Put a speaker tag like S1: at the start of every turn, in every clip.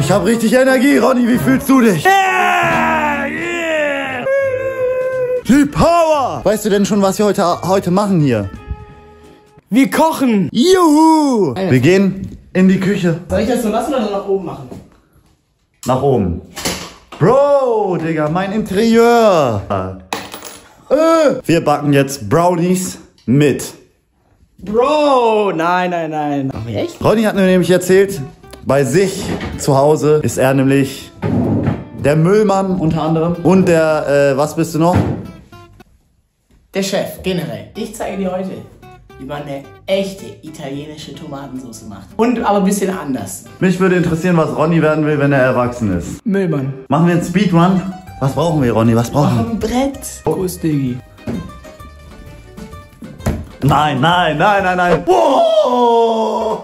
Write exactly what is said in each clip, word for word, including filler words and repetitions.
S1: Ich hab richtig Energie, Ronny. Wie fühlst du dich? Die Power! Weißt du denn schon, was wir heute, heute machen hier?
S2: Wir kochen!
S1: Juhu! Wir gehen in die Küche.
S2: Soll ich das so lassen oder nach oben machen?
S1: Nach oben. Bro, Digga, mein Interieur. Äh, wir backen jetzt Brownies mit.
S2: Bro, nein, nein, nein. Ach, echt?
S1: Ronny hat mir nämlich erzählt, bei sich zu Hause ist er nämlich der Müllmann unter anderem. Und der, äh, was bist du noch?
S2: Der Chef, generell. Ich zeige dir heute, wie man eine echte italienische Tomatensauce macht. Und aber ein bisschen anders.
S1: Mich würde interessieren, was Ronny werden will, wenn er erwachsen ist.
S2: Müllmann.
S1: Machen wir einen Speedrun? Was brauchen wir, Ronny? Was brauchen wir?
S2: Ein Brett. Kuss, Diggi.
S1: Nein, nein, nein, nein, nein. Wow.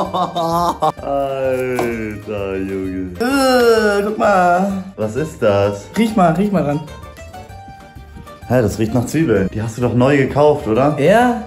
S1: Alter Junge.
S2: Äh, guck mal.
S1: Was ist das?
S2: Riech mal, riech mal ran.
S1: Hä, das riecht nach Zwiebeln. Die hast du doch neu gekauft, oder?
S2: Ja.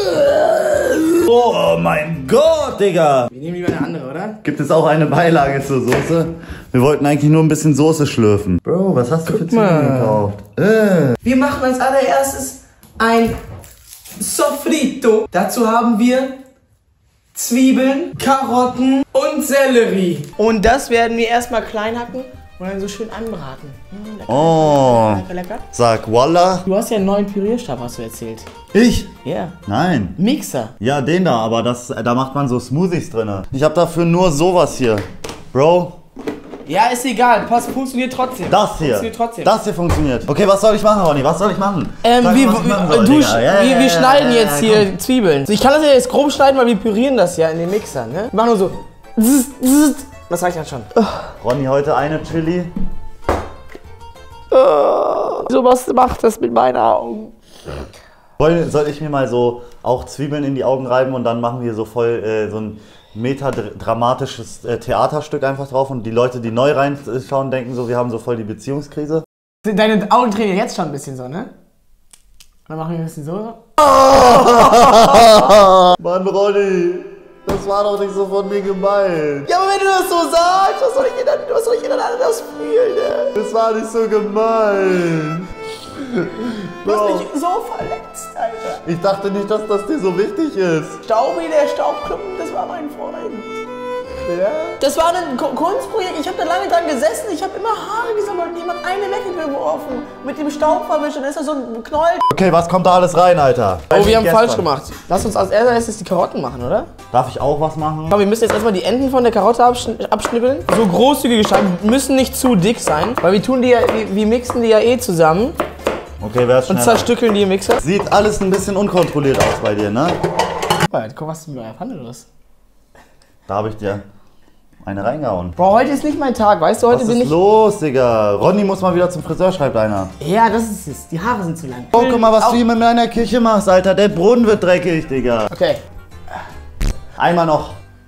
S1: Oh mein Gott, Digga.
S2: Wir nehmen lieber eine andere, oder?
S1: Gibt es auch eine Beilage zur Soße? Wir wollten eigentlich nur ein bisschen Soße schlürfen. Bro, was hast du für Zwiebeln gekauft? Äh.
S2: Wir machen als allererstes ein Sofrito. Dazu haben wir Zwiebeln, Karotten und Sellerie. Und das werden wir erstmal klein hacken und dann so schön anbraten. Hm, lecker,
S1: Oh.
S2: lecker, lecker.
S1: Sag Walla.
S2: Du hast ja einen neuen Pürierstab, hast du erzählt.
S1: Ich?
S2: Ja. Yeah.
S1: Nein.
S2: Mixer.
S1: Ja, den da, aber das, da macht man so Smoothies drin. Ich habe dafür nur sowas hier. Bro.
S2: Ja, ist egal. Pass, funktioniert trotzdem.
S1: Das hier.
S2: Funktioniert trotzdem.
S1: Das hier funktioniert. Okay, was soll ich machen, Ronny? Was soll ich machen?
S2: Ähm,
S1: Sag
S2: wir,
S1: mal, was ich machen soll,
S2: du,
S1: Digga. Ja,
S2: wir,
S1: ja,
S2: wir
S1: ja,
S2: schneiden
S1: ja,
S2: jetzt
S1: ja,
S2: hier
S1: komm.
S2: Zwiebeln. Ich kann das ja jetzt grob schneiden, weil wir pürieren das ja in den Mixer, ne? Wir machen nur so. Das reicht dann schon.
S1: Ronny, heute eine Chili.
S2: So was macht das mit meinen Augen.
S1: Soll, soll ich mir mal so auch Zwiebeln in die Augen reiben und dann machen wir so voll äh, so ein metadramatisches äh, Theaterstück einfach drauf und die Leute, die neu reinschauen, denken so, wir haben so voll die Beziehungskrise.
S2: Deine Augen drehen ja jetzt schon ein bisschen so, ne? Dann machen wir ein bisschen so.
S1: Mann, Ronny, das war doch nicht so von mir gemeint.
S2: Ja, aber wenn du das so sagst, was soll ich denn, was soll ich denn dann anders fühlen, ne?
S1: Das war nicht so gemeint.
S2: Du hast mich so verletzt, Alter.
S1: Ich dachte nicht, dass das dir so wichtig ist.
S2: Staubi, der Staubklumpen, das war mein Freund.
S1: Ja?
S2: Das war ein Ko- Kunstprojekt, ich habe da lange dran gesessen, ich habe immer Haare gesammelt und jemand eine weggeworfen. Mit dem Staub verwischt und dann ist da so ein Knoll.
S1: Okay, was kommt da alles rein, Alter?
S2: Oh, wir haben
S1: Gestern.
S2: falsch gemacht. Lass uns als erstes die Karotten machen, oder?
S1: Darf ich auch was machen?
S2: Aber wir müssen jetzt erstmal die Enden von der Karotte abschn abschnibbeln. So großzügige Scheiben müssen nicht zu dick sein, weil wir tun die ja, wir, wir mixen die ja eh zusammen
S1: Okay, wer ist
S2: und
S1: schneller?
S2: zerstückeln die im Mixer.
S1: Sieht alles ein bisschen unkontrolliert aus bei dir, ne?
S2: Guck, was du mit meiner Pfanne los?
S1: Da habe ich dir eine reingehauen.
S2: Bro, heute ist nicht mein Tag, weißt du, heute
S1: Was
S2: bin
S1: ist
S2: ich...
S1: los, Digga? Ronny muss mal wieder zum Friseur, schreibt einer.
S2: Ja, das ist es. Die Haare sind zu lang.
S1: Oh, guck mal, was
S2: Au.
S1: du hier mit meiner Küche machst, Alter. Der Brunnen wird dreckig, Digga.
S2: Okay.
S1: Einmal noch.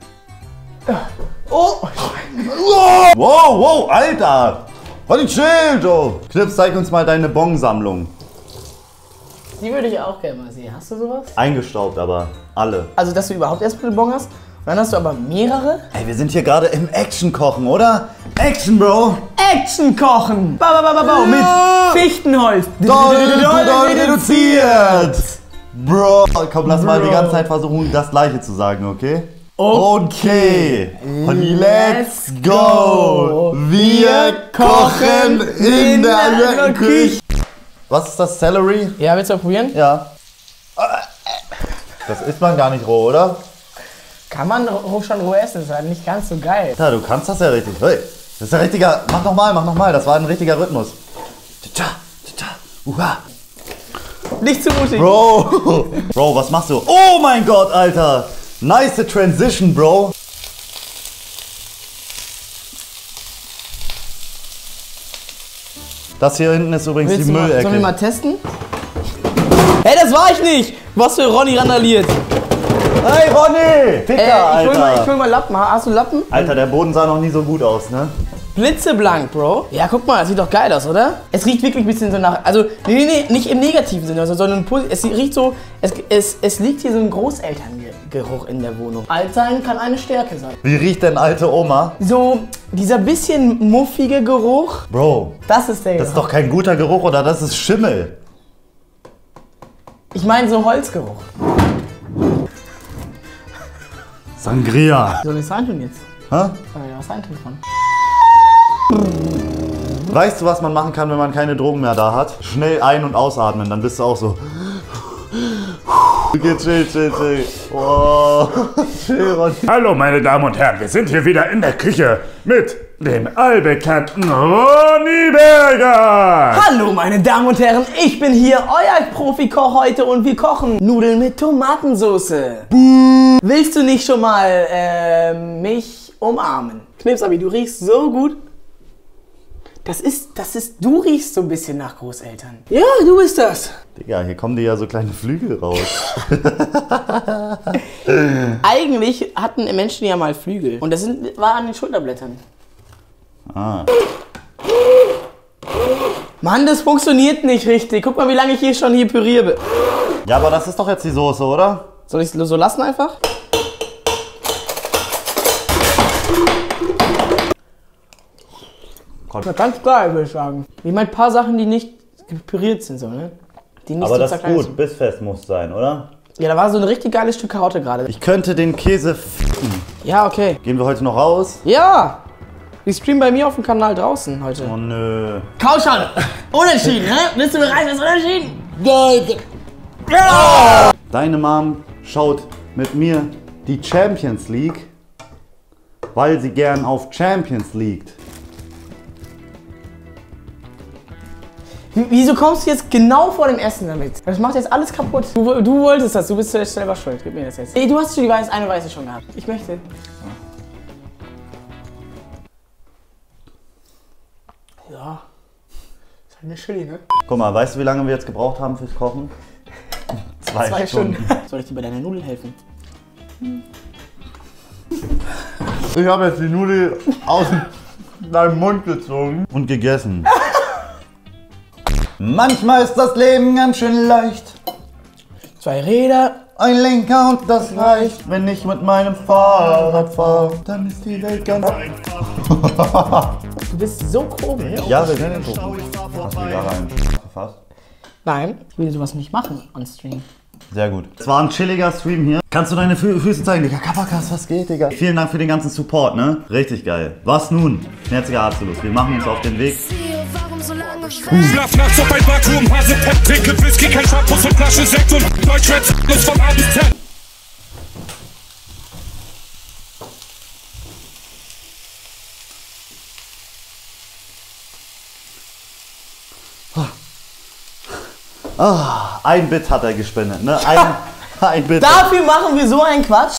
S2: Oh!
S1: Wow, wow, Alter. Ronny, chill, du. Knips, zeig uns mal deine Bong-Sammlung.
S2: Die würde ich auch gerne mal sehen. Hast du sowas?
S1: Eingestaubt, aber alle.
S2: Also, dass du überhaupt erst eine Bon hast. Und dann hast du aber mehrere.
S1: Ey, wir sind hier gerade im Action-Kochen, oder? Action, Bro.
S2: Action kochen! Ba, ba, ba, ba, ba. Mit Fichtenholz.
S1: Doll, doll reduziert. Bro, komm, lass mal
S2: Bro.
S1: die ganze Zeit versuchen, das Gleiche zu sagen, okay?
S2: Okay.
S1: Okay. Und let's go. Wir kochen in der Küche. Was ist das, Celery?
S2: Ja, willst du mal probieren?
S1: Ja. Das isst man gar nicht roh, oder?
S2: Kann man roh schon roh essen, das ist halt nicht ganz so geil.
S1: Ja, du kannst das ja richtig. Hey, das ist ein richtiger. Mach nochmal, mach nochmal. Das war ein richtiger Rhythmus. Tja, tja, uha.
S2: Nicht zu mutig.
S1: Bro. Bro, was machst du? Oh mein Gott, Alter. Nice Transition, Bro. Das hier hinten ist übrigens
S2: Willst
S1: die
S2: du mal,
S1: Müllecke.
S2: sollen wir mal testen? Hey, das war ich nicht! Was für Ronny randaliert.
S1: Hey, Ronny! Ficker,
S2: Äh, ich,
S1: Alter.
S2: hol mal, ich hol mal Lappen. Hast du Lappen?
S1: Alter, der Boden sah noch nie so gut aus, ne?
S2: Blitzeblank, Bro. Ja, guck mal, das sieht doch geil aus, oder? Es riecht wirklich ein bisschen so nach, also, nee, nee, nee, nicht im negativen Sinne, sondern es riecht so, es, es, es liegt hier so ein Großelterngarten Geruch in der Wohnung. Alt sein kann eine Stärke sein.
S1: Wie riecht denn alte Oma?
S2: So, dieser bisschen muffige Geruch.
S1: Bro,
S2: das ist der Geruch.
S1: Das ist doch kein guter Geruch, oder das ist Schimmel.
S2: Ich meine so Holzgeruch.
S1: Sangria.
S2: Soll ich es reintun jetzt?
S1: Hä?
S2: Soll ich was reintun von?
S1: Weißt du, was man machen kann, wenn man keine Drogen mehr da hat? Schnell ein- und ausatmen, dann bist du auch so. Okay, chill, chill, chill. Oh, chill, Ronny.
S3: Hallo meine Damen und Herren, wir sind hier wieder in der Küche mit dem allbekannten Ronny Berger.
S2: Hallo meine Damen und Herren, ich bin hier, euer Profikoch heute und wir kochen Nudeln mit Tomatensauce. Buh. Willst du nicht schon mal äh, mich umarmen? Knipsabi, du riechst so gut. Das ist, das ist, du riechst so ein bisschen nach Großeltern. Ja, du bist das.
S1: Digga, hier kommen dir ja so kleine Flügel raus.
S2: Eigentlich hatten Menschen ja mal Flügel. Und das sind, war an den Schulterblättern.
S1: Ah.
S2: Mann, das funktioniert nicht richtig. Guck mal, wie lange ich hier schon hier püriere.
S1: Ja, aber das ist doch jetzt die Soße, oder?
S2: Soll ich es so lassen einfach? Na, ganz klar, würde ich sagen. Ich meine, ein paar Sachen, die nicht püriert sind, so, ne? Die nicht
S1: Aber
S2: so
S1: das ist
S2: zerkleinert
S1: gut,
S2: sind.
S1: bissfest muss sein, oder?
S2: Ja, da war so ein richtig geiles Stück Karotte gerade.
S1: Ich könnte den Käse ficken.
S2: Ja, okay.
S1: Gehen wir heute noch raus?
S2: Ja! Die streamen bei mir auf dem Kanal draußen heute.
S1: Oh nö.
S2: Kauschale! Unentschieden, ne? Bist du bereit fürs Unentschieden?
S1: Deine Mom schaut mit mir die Champions League, weil sie gern auf Champions League.
S2: Wieso kommst du jetzt genau vor dem Essen damit? Das macht jetzt alles kaputt. Du, du wolltest das, du bist jetzt selber schuld. Gib mir das jetzt. Ey, du hast schon die Weiße, eine Weiße schon gehabt. Ich möchte. Ja. Ist halt eine Chili, ne?
S1: Guck mal, weißt du, wie lange wir jetzt gebraucht haben fürs Kochen? Zwei,
S2: Zwei
S1: Stunden.
S2: Stunden. Soll ich dir bei deiner Nudel helfen?
S1: Ich habe jetzt die Nudel aus deinem Mund gezogen und gegessen. Manchmal ist das Leben ganz schön leicht.
S2: Zwei Räder.
S1: Ein Lenker und das reicht. Wenn ich mit meinem Fahrrad fahre, dann ist die Welt ganz einfach.
S2: Du bist so komisch.
S1: Ja, wir können den gucken. Hast du die da rein verfasst?
S2: Nein, ich will sowas nicht machen on Stream.
S1: Sehr gut. Es war ein chilliger Stream hier. Kannst du deine Fü Füße zeigen, Digga? Kapakas, was geht, Digga? Vielen Dank für den ganzen Support, ne? Richtig geil. Was nun? Schmerziger Absolut. Wir machen uns auf den Weg.
S3: Schlaf nachts auf ein Vakuum, Hase, Pep, trinke Whisky, kein Shampoos und Flasche Sekt und Deutschrap plus von A bis Z.
S1: Ah, ein Bit hat er gespendet, ne? Ein, ein Bit.
S2: Dafür machen wir so einen Quatsch.